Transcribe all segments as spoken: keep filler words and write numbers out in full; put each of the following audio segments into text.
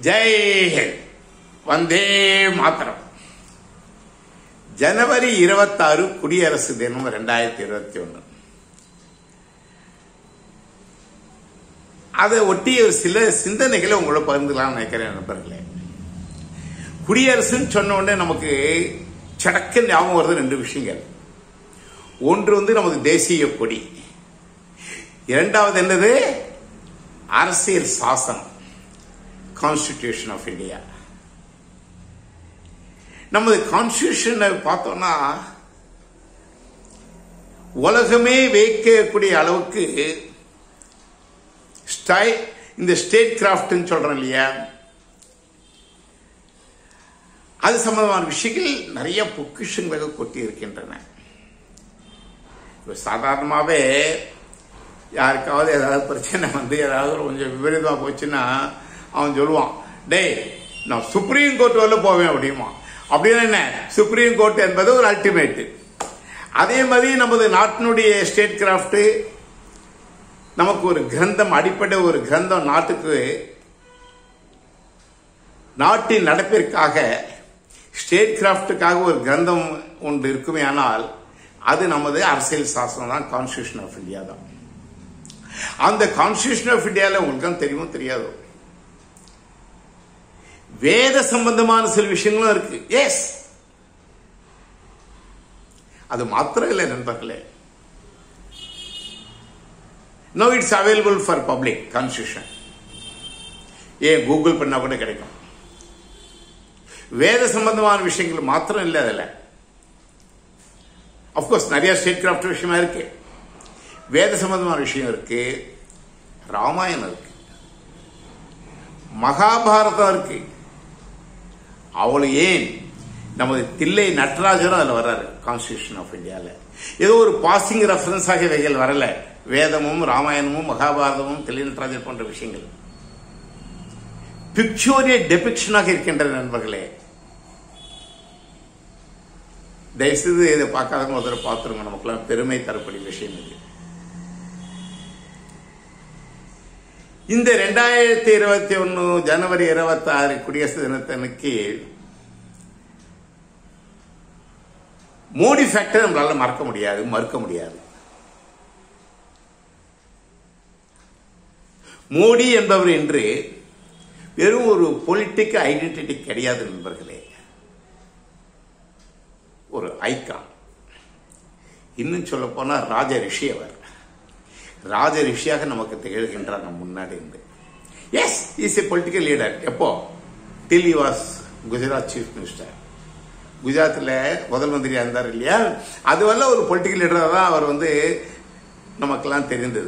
ஜெய் ஹிந்த், வந்தே மாதரம். ஜனவரி இருபத்தாறு குடியரசு தினம் ரெண்டாயிரத்தி இருபத்தி ஒன்னு. அதை ஒட்டி ஒரு சில சிந்தனைகளை உங்களோட பகிர்ந்துலாம் நினைக்கிறேன் நண்பர்களே. குடியரசுன்னு சொன்ன உடனே நமக்கு சடக்க ஞாபகம் வருது ரெண்டு விஷயங்கள். ஒன்று வந்து நமது தேசிய கொடி, இரண்டாவது என்னது அரசியல் சாசனம், கான்ஸ்டிடியூஷன் ஆஃப் இந்தியா. நமது கான்ஸ்டிடியூஷனை பார்த்தோம்னா உலகமே வைக்கக்கூடிய அளவுக்கு இந்த ஸ்டேட் கிராஃப்ட் சொல்றோம் இல்லையா, அது சம்பந்தமான விஷயங்கள் நிறைய பொக்கிஷங்களாக கொட்டி இருக்கின்றன. சாதாரணமாவே யாருக்காவது ஏதாவது பிரச்சனை வந்து ஏதாவது கொஞ்சம் விபரீதமா போச்சுன்னா அவன் சொல்லுவான், டேய் நான் சுப்ரீம் கோர்ட் வரல போவேன் அப்படிமா. அப்படின்னா என்ன, சுப்ரீம் கோர்ட் என்பது ஒரு அல்டிமேட். அதே மாதிரி நமது நாட்டினுடைய ஸ்டேட் கிராஃப்ட், நமக்கு ஒரு கிரந்தம், அடிப்படை ஒரு கிரந்தம், நாட்டுக்கு நாட்டின் நடப்பிற்காக ஸ்டேட் கிராஃப்டுக்காக ஒரு கிரந்தம் ஒன்று இருக்குமே, ஆனால் அது நமது அரசியல் சாசனம் தான், கான்ஸ்டிடியூஷன் ஆஃப் இந்தியா தான். அந்த கான்ஸ்டிடியூஷன் ஆஃப் இந்தியாவில் உங்களுக்கு தெரியுமோ தெரியாதோ, வேத சம்பந்தமான சில விஷயங்களும் இருக்கு. எஸ், அது மாத்திரம் இல்லை நண்பர்களே. No it's available for public constitution. ஏன் கூகுள் பண்ணா கூட கிடைக்கும். வேத சம்பந்தமான விஷயங்கள் மாத்திரம் இல்லை அதில். அப்கோர்ஸ் நிறைய ஸ்டேட் கிராஃப்ட் விஷயமா இருக்கு, வேத சம்பந்தமான விஷயம் இருக்கு, ராமாயணம் இருக்கு, மகாபாரதம் இருக்கு. அவளு ஏன் நமது தில்லை நடராஜரும் அதில் வர்றாரு கான்ஸ்டிடியூஷன் ஆஃப் இந்தியாவில். ஏதோ ஒரு பாசிங் ரெஃபரன்ஸ் ஆகிய வகைகள் வரல. வேதமும் ராமாயணமும் மகாபாரதமும் தில்லை நடராஜர் போன்ற விஷயங்கள் பிக்சோரியல் டெபிக்ஷனாக இருக்கின்றன நண்பர்களே. தயவுசெய்து இதை பார்க்காதவங்க ஒரு தடவை பார்த்துருங்க. நமக்குலாம் பெருமை தரக்கூடிய விஷயம் இது. இந்த ரெண்டாயிரத்தி இருபத்தி ஒன்னு ஜனவரி இருபத்தி ஆறு குடியரசு தினத்தன்னைக்கு மோடி ஃபேக்டர் நம்மளால மறக்க முடியாது, மறுக்க முடியாது. மோடி என்பவர் என்று வெறும் ஒரு பொலிட்டிக்கல் ஐடென்டிட்டி கிடையாது நண்பர்களே, ஒரு ஐக்கான். இன்னும் சொல்ல போனா ராஜ ரிஷி. அவர் ராஜ ரிஷியாக நமக்கு திகழ்கின்றார் நம் முன்னாடி இருந்து. Yes, is a political leader. எப்போ? Till he was Gujarat chief minister. குஜராத்தில் முதல் மந்திரியா இருந்தார் இல்லையா, அதுவல்ல ஒரு பொலிட்டிக்கல் லீடராக தான் அவர் வந்து நமக்கெல்லாம் தெரிந்தது.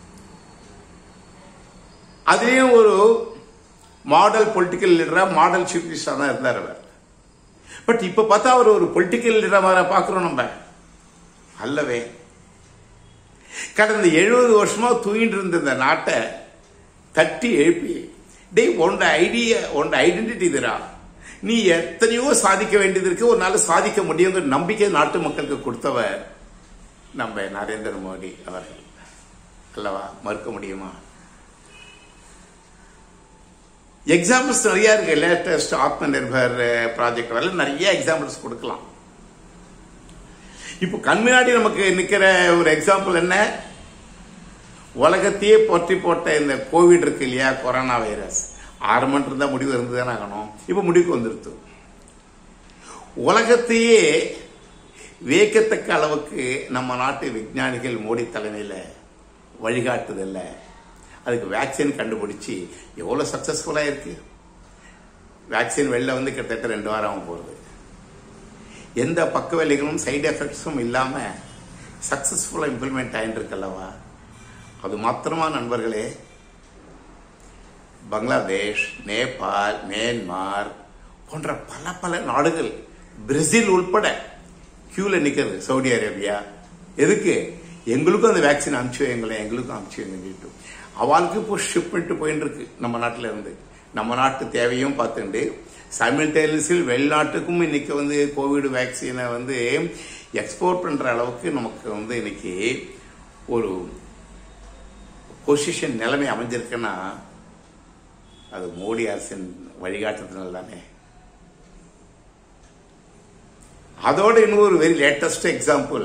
அதுலேயும் ஒரு மாடல் பொலிட்டிக்கல் லீடரா, மாடல் சீஃப் மினிஸ்டரா தான் இருந்தார் அவர். பட் இப்ப பார்த்தா அவர் ஒரு பொலிட்டிக்கல் லீடரா பார்க்கிறோம் நம்ம. அல்லவே கடந்த எழுபது வருஷமா தூங்கிட்டு இருந்த இந்த நாட்டை தட்டி எழுப்பி, டே உன்னோட ஐடியா, உன்னோட ஐடென்டிட்டி இதுரா, நீ எத்தனையோ சாதிக்க வேண்டியது இருக்கு, ஒரு நாள் சாதிக்க முடியுங்கிற நம்பிக்கை நாட்டு மக்களுக்கு கொடுத்தவர் நம்ம நரேந்திர மோடி அவர்கள் அல்லவா, மறுக்க முடியுமா? எக்ஸாம்பிள்ஸ் நிறைய இருக்கு. லேட்டஸ்ட் ஆத்ம நிர்பர் ப்ராஜெக்ட் வரல நிறைய எக்ஸாம்பிள்ஸ் கொடுக்கலாம். இப்போ கண்முன்னாடி நமக்கு நிக்கிற ஒரு எக்ஸாம்பிள் என்ன, உலகத்தையே போற்றி போட்ட இந்த கோவிட் இருக்கு இல்லையா, கொரோனா வைரஸ். ஆரம்பம் இருந்தா முடிவு இருந்துதானே ஆகணும். இப்ப முடிவுக்கு வந்துருது. உலகத்தையே வியக்கத்தக்க அளவுக்கு நம்ம நாட்டு விஞ்ஞானிகள் மோடி தலைமையில வழிகாட்டுதல்ல அதுக்கு வேக்சின் கண்டுபிடிச்சு எவ்வளவு சக்சஸ்ஃபுல்லா இருக்கு. வேக்சின் வெளில வந்து கிட்டத்தட்ட ரெண்டு வாரம் போகுது. எந்த பக்க விளைவுகளும் சைடு எஃபெக்ட்ஸும் இல்லாம சக்சஸ்ஃபுல்லா இம்ப்ளிமெண்ட் ஆயிட்டு இருக்கல்லவா. அது மாத்திரமா நண்பர்களே, பங்களாதேஷ், நேபாள், மியான்மர் போன்ற பல பல நாடுகள், பிரேசில் உள்பட கியூல நிக்கிறது. சவுதி அரேபியா எதுக்கு? எங்களுக்கும் அந்த வேக்சின் அனுப்பிச்சு வைங்களேன், எங்களுக்கும் அனுப்பிச்சு வைங்க. அவளுக்கு இப்போ ஷிப்மெண்ட் போயிட்டு இருக்கு நம்ம நாட்டில இருந்து. நம்ம நாட்டு தேவையும் பார்த்துட்டு சைமல்டேனியஸில் வெளிநாட்டுக்கும் இன்னைக்கு வந்து கோவிட் வேக்சினை வந்து எக்ஸ்போர்ட் பண்ற அளவுக்கு நமக்கு வந்து இன்னைக்கு ஒரு பொசிஷன் நிலைமை அமைஞ்சிருக்குன்னா அது மோடி அரசின் வழிகாட்டுதல் தானே. அதோட இன்னொரு வெரி லேட்டஸ்ட் எக்ஸாம்பிள்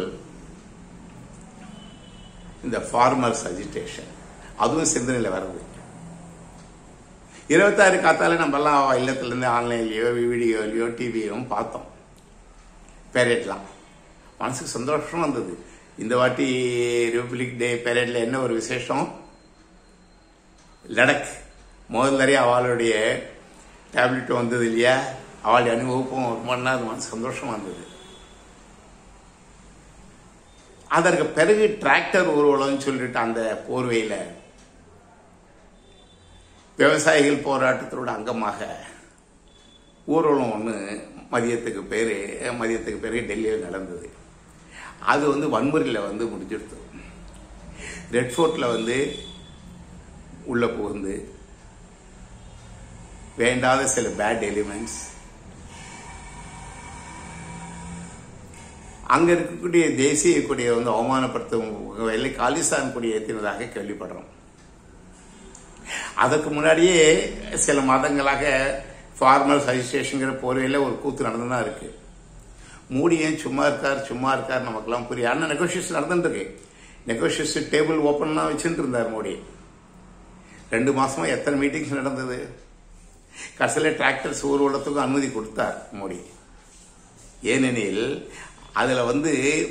இந்த ஃபார்மர்ஸ் அஜிடேஷன், அதுவும் சிந்தனையில் வருது. இருபத்தாறு காத்தால நம்ம எல்லாம் இல்லத்திலிருந்து ஆன்லைன்லயோ வீடியோலயோ டிவியும் பார்த்தோம் பேரேட்லாம். மனசுக்கு சந்தோஷமா இருந்தது. இந்த வாட்டி ரிபப்ளிக் டே பேரேட்ல என்ன ஒரு விசேஷம், லடக் முதல்ல அவளுடைய டேப்லெட் வந்தது இல்லையா, அவளுடைய அனுபவம் ஒரு மணி நேரம் மனசு சந்தோஷமா இருந்தது. அதற்கு பிறகு டிராக்டர் ஊர்வலம்னு சொல்லிட்டு அந்த போர்வையில விவசாயிகள் போராட்டத்தோட அங்கமாக ஊர்வலம் ஒன்று மதியத்துக்கு பேரு மதியத்துக்கு பிறகு டெல்லியில் நடந்தது. அது வந்து வன்முறையில் வந்து முடிஞ்சிடுது. ரெட் ஃபோர்ட்ல வந்து உள்ள புகுந்து வேண்டாத சில பேட் எலிமெண்ட்ஸ் அங்க இருக்கக்கூடிய தேசிய கொடியை வந்து அவமானப்படுத்தும் வகையில காலிஸ்தான் கொடியை ஏற்றினதாக கேள்விப்படுறோம். அதற்கு முன்னாடியே சில மாதங்களாக ஃபார்மர்ஸ் அஜிடேஷன்ங்கிற போர்வையில் ஒரு கூத்து நடந்துதான் இருக்கு. மோடி ஏன் சும்மா இருக்கார் சும்மா இருக்கார் நமக்கெல்லாம் புரியும். ஆனால் நெகோசியேஷன் நடந்துருக்கு. நெகோசியேஷன் டேபிள் ஓப்பன்லாம் வச்சுட்டு இருந்தார் மோடி. ரெண்டு மாசமா எத்தனை மீட்டிங்ஸ் நடந்தது. கடைசியில் டிராக்டர்ஸ் ஊர்வலத்துக்கும் அனுமதி கொடுத்தார் மோடி. ஏனெனில் அதுல வந்து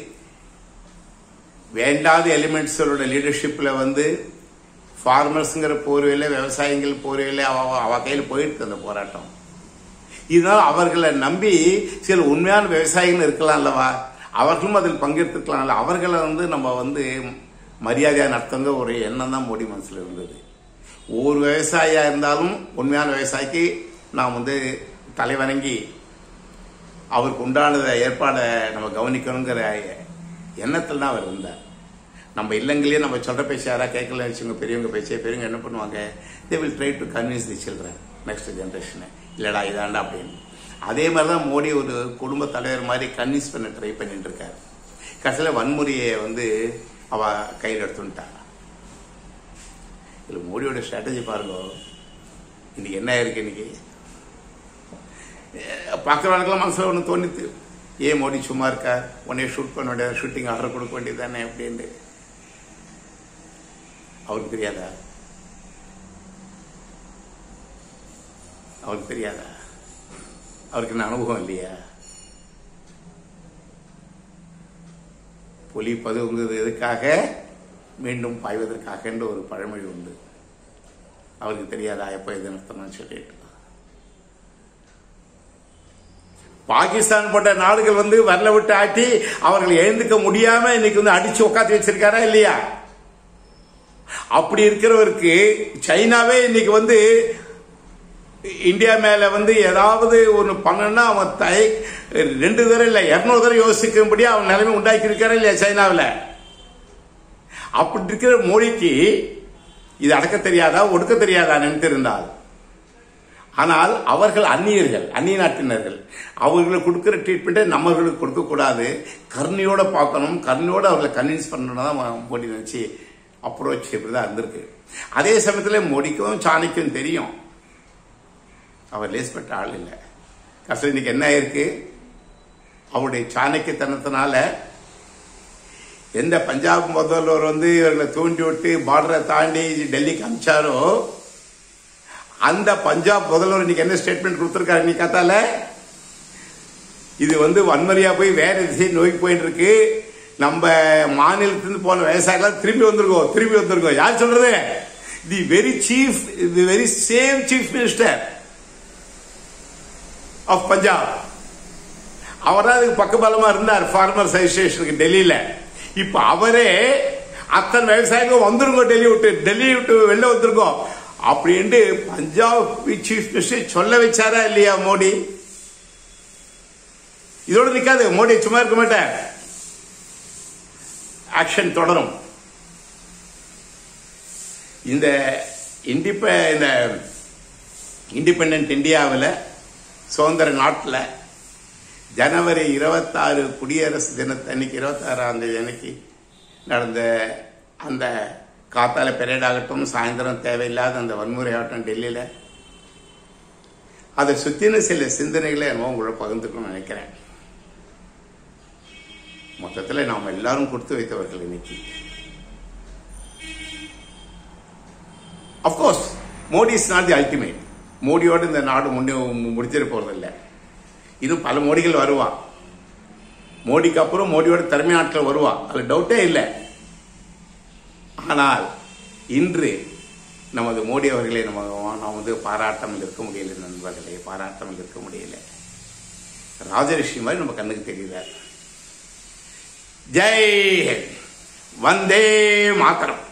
வேண்டாத எலிமெண்ட்ஸோட லீடர்ஷிப்ல வந்து ஃபார்மர்ஸ்ங்கிற போர்வையில விவசாயிகள் போர்வையில அவ அவ கையில் போயிருக்கு அந்த போராட்டம். இதனால் அவர்களை நம்பி சில உண்மையான விவசாயிகள் இருக்கலாம் அல்லவா, அவர்களும் அதில் பங்கெடுத்துக்கலாம்ல. அவர்களை வந்து நம்ம வந்து மரியாதையா நடத்துங்க ஒரு எண்ணம் தான் மோடி மனசுல இருந்தது. ஒவ்வொரு விவசாயியா இருந்தாலும் உண்மையான விவசாயிக்கு நாம் வந்து தலைவணங்கி அவருக்கு உண்டானத ஏற்பாடை நம்ம கவனிக்கணுங்கிற எண்ணத்தில் தான் அவர் இருந்தார். நம்ம இல்லங்களே நம்ம சொல்ற பேச்சு யாரா கேட்கல வச்சுங்க, பெரியவங்க பேச்சே பெரியவங்க என்ன பண்ணுவாங்க, they will try to convince the children next ஜென்ரேஷனை, இல்லடா இதாண்டா அப்படின்னு. அதே மாதிரிதான் மோடி ஒரு குடும்ப தலைவர் மாதிரி கன்வின்ஸ் பண்ண ட்ரை பண்ணிட்டு இருக்காரு. கடைசியில் வன்முறையை வந்து அவ கையில் எடுத்துட்டாங்க. இதுல மோடியோட ஸ்ட்ராட்டஜி பாருங்க. இன்னைக்கு என்ன இருக்கு, இன்னைக்கு பார்க்குறவங்களுக்கெல்லாம் மனசுல ஒன்று தோணித்து, ஏன் மோடி சும்மா இருக்கா, உடனே ஷூட் பண்ண வேண்டியது, ஷூட்டிங் ஆர்டர் கொடுக்க வேண்டியது தானே அப்படின்னு. அவருக்கு தெரியாதா அவருக்கு தெரியாதா அவருக்கு என்ன அனுபவம் இல்லையா? புலி பதுங்குவது எதுக்காக, மீண்டும் பாய்வதற்காக என்ற ஒரு பழமொழி உண்டு. அவருக்கு தெரியாதா எப்ப இது நடத்தணும்னு சொல்லிட்டு. பாகிஸ்தான் போன்ற நாடுகள் வந்து வரல விட்டு ஆட்டி அவர்கள் எழுந்துக்க முடியாம இன்னைக்கு வந்து அடிச்சு உட்காந்து வச்சிருக்காரா இல்லையா? அப்படி இருக்கிறவருக்கு சைனாவே இன்னைக்கு வந்து இந்தியா மேல வந்து ஏதாவது ஒண்ணு பண்ணா அவன் தை ரெண்டு தடவை இல்ல இருநூறு தடவை யோசிக்கும்படி அவன் நிலைமை உண்டாக்கி இருக்காரா இல்லையா சைனாவில்? அப்படி இருக்கிற மோடிக்கு இது அடக்க தெரியாதா, ஒடுக்க தெரியாதா நினைத்திருந்தால். ஆனால் அவர்கள் அந்நியர்கள், அந்நிய நாட்டினர்கள். அவர்களுக்கு கொடுக்கிற ட்ரீட்மெண்ட்டை நம்மர்களுக்கு கொடுக்க கூடாது, கருணையோட பார்க்கணும், கருணையோட அவர்களை கன்வின்ஸ் பண்ணணும் தான் மோடி நினைச்சு அப்ரோச் இப்படிதான் இருந்திருக்கு. அதே சமயத்தில் மோடிக்கும் சாணக்கியம் தெரியும், அவர் லேஸ்பட்ட ஆள் இல்லை. கஷ்டம் இன்னைக்கு என்ன ஆயிருக்கு, அவருடைய சாணக்கியத்தனத்தினால எந்த பஞ்சாப் முதல்வர் வந்து இவர்களை தூண்டி விட்டு பார்டரை தாண்டி டெல்லிக்கு அனுப்பிச்சாரோ அந்த பஞ்சாப் முதல்வர் இன்னைக்கு என்ன ஸ்டேட்மெண்ட் கொடுத்திருக்காரு இன்னைக்கு காத்தால, இது வந்து வன்முறையா போய் வேற திசை நோக்கி போயிட்டு இருக்கு, நம்ம மாநிலத்திலிருந்து போன விவசாயிகள் திரும்பி வந்திருக்கோம் திரும்பி வந்திருக்கோம் யார் சொல்றது? The very chief the very same chief minister of Punjab. அவர் தான் அதுக்கு பக்கபலமா இருந்தார் ஃபார்மர்ஸ் அசோசியேஷனுக்கு டெல்லியில. இப்ப அவரே அத்தனை விவசாயிகள் வந்துருங்க, டெல்லி விட்டு டெல்லி விட்டு வெளில வந்துருக்கோம் அப்படின்ட்டு பஞ்சாப் சீஃப் மினிஸ்டர் சொல்ல வச்சாரா இல்லையா மோடி? இதோட நிக்காது, மோடி சும்மா இருக்க மாட்டார், ஆக்ஷன் தொடரும். இந்த இண்டிபெண்டன்ட் இந்தியாவில் சுதந்திர நாட்டில் ஜனவரி இருபத்தி ஆறு குடியரசு தினத்தன்னைக்கு இருபத்தி ஆறாம் தேதி அன்னைக்கு நடந்த அந்த காத்தால பெரேட் ஆகட்டும், சாயந்தரம் தேவையில்லாத அந்த வன்முறை ஆகட்டும், டெல்லியில் அதை சுத்தின சில சிந்தனைகளை என்னமோ உங்களோட பகிர்ந்துக்கணும்னு நினைக்கிறேன். மொத்தத்தில் நாம் எல்லாரும் கொடுத்து வைத்தவர்கள் இன்னைக்கு. Of course Modi is not the ultimate. மோடியோடு இந்த நாடு முன்னே முடிச்சிட போறதில்லை. இன்னும் பல மோடிகள் வருவா. மோடிக்கு அப்புறம் மோடியோட திறமை ஆட்கள் வருவா, அதுல டவுட்டே இல்லை. ஆனால் இன்று நமது மோடி அவர்களை நம்ம நாம் வந்து பாராட்டாமல் இருக்க முடியல நண்பர்களே, பாராட்டாமல் இருக்க முடியல. ராஜரிஷி மாதிரி நம்ம கண்ணுக்கு தெரியுறார். ஜெய் ஹிந்த், வந்தே மாதரம்.